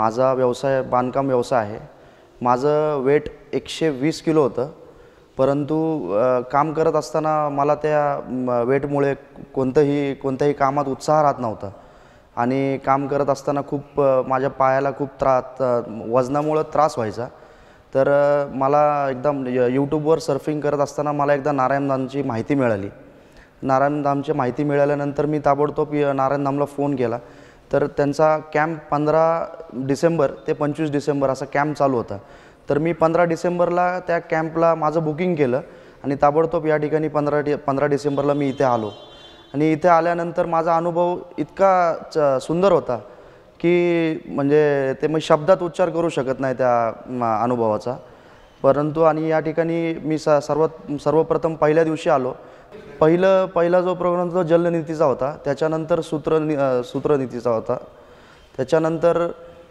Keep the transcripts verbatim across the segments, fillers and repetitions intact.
माझा व्यवसाय बांधकाम व्यवसाय आहे। माझं वेट एकशे वीस किलो होतं, परंतु काम करत असताना मला त्या वेटमुळे कोणतंही कोणत्याही कामात उत्साह राहत नव्हता आणि काम करत असताना खूप माझ्या पायाला खूप त्रास वजनामुळे त्रास व्हायचा। तर मला एकदम यूट्यूबवर सर्फिंग करत असताना मला एकदा नारायण धामची माहिती मिळाली। नारायण धामची माहिती मिळाल्यानंतर मी ताबडतोब नारायण धामला फोन केला। तर त्यांचा कॅम्प पंधरा डिसेंबर ते पंचवीस डिसेंबर असा कॅम्प चालू होता। तर मी पंधरा डिसेंबरला त्या कॅम्पला माझं बुकिंग केलं आणि ताबडतोब या ठिकाणी पंधरा डि पंधरा डिसेंबरला मी इथे आलो। आणि इथे आल्यानंतर माझा अनुभव इतका सुंदर होता की म्हणजे ते मी शब्दात उच्चार करू शकत नाही त्या अनुभवाचा। परंतु आणि या ठिकाणी मी स सर्व सर्वप्रथम पहिल्या दिवशी आलो। पहिलं पहिला जो प्रोग्राम जो जलनीतीचा होता, त्याच्यानंतर सूत्र सूत्रनीतीचा होता, त्याच्यानंतर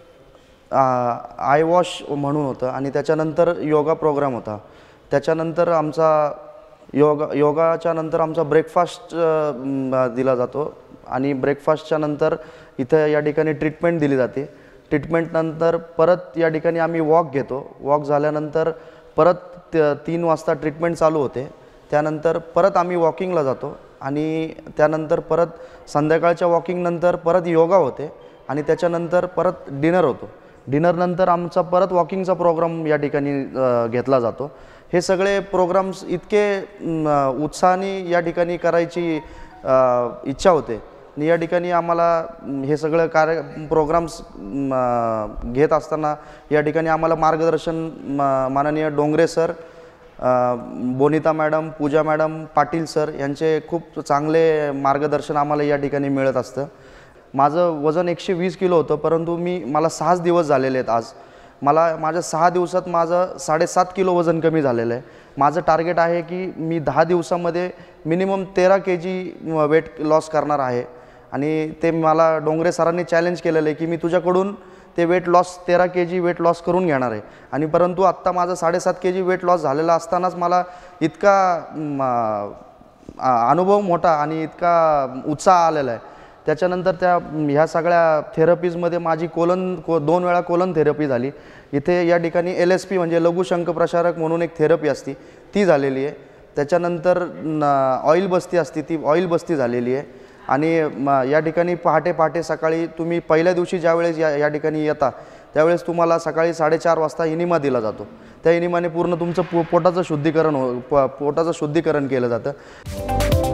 आय वॉश म्हणून होतं आणि त्याच्यानंतर योगा प्रोग्राम होता। त्याच्यानंतर आमचा योगा योगाच्या नंतर आमचा ब्रेकफास्ट दिला जातो आणि ब्रेकफास्टच्या नंतर इथं या ठिकाणी ट्रीटमेंट दिली जाते। ट्रीटमेंट नंतर परत या ठिकाणी आम्ही वॉक घेतो। वॉक झाल्यानंतर परत तीन वाजता ट्रीटमेंट चालू होते। त्यानंतर परत आम्ही वॉकिंगला जातो आणि त्यानंतर परत संध्याकाळच्या वॉकिंग नंतर परत योगा होते आणि त्याच्यानंतर परत डिनर होतो। डिनर नंतर आमचा परत वॉकिंगचा प्रोग्राम या ठिकाणी घेतला जातो। हे सगळे प्रोग्राम्स इतके उत्साहाने या ठिकाणी करायची इच्छा होते आणि या ठिकाणी आम्हाला हे सगळं कार्य प्रोग्राम्स घेत असताना या ठिकाणी आम्हाला मार्गदर्शन माननीय Dongre sir, Bonita madam, Pooja madam, Patil sir यांचे खूप चांगले मार्गदर्शन आम्हाला या ठिकाणी मिळत असतं। माझं वजन एकशे वीस किलो होतं, परंतु मी मला सहाच दिवस झालेले आहेत। आज मला माझ्या सहा दिवसात माझं साडेसात किलो वजन कमी झालेलं आहे। माझं टार्गेट आहे की मी दहा दिवसामध्ये मिनिमम तेरा के जी वेट लॉस करणार आहे आणि ते मला डोंगरे सरांनी चॅलेंज केलेलं आहे की मी तुझ्याकडून ते वेट लॉस तेरा के जी वेट लॉस करून घेणार आहे। आणि परंतु आत्ता माझं साडेसात के जी वेट लॉस झालेला असतानाच मला इतका अनुभव मोठा आणि इतका उत्साह आलेला आहे। त्याच्यानंतर त्या ह्या सगळ्या थेरपीजमध्ये माझी कोलन को दोन वेळा कोलन थेरपी झाली। इथे या ठिकाणी एल एस पी म्हणजे लघुशंख प्रसारक म्हणून एक थेरपी असते, ती झालेली आहे। त्याच्यानंतर ऑइल बस्ती असते, ती ऑइल बस्ती झालेली आहे। आणि या ठिकाणी पहाटे पहाटे सकाळी तुम्ही पहिल्या दिवशी ज्यावेळेस या या ठिकाणी येता त्यावेळेस तुम्हाला सकाळी साडेचार वाजता इनिमा दिला जातो। त्या इनिमाने पूर्ण तुमचं पो पोटाचं शुद्धीकरण हो पोटाचं शुद्धीकरण केलं जातं।